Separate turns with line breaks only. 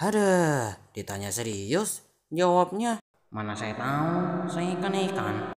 Ada, ditanya serius, jawabnya, mana saya tahu, saya ikan ikan.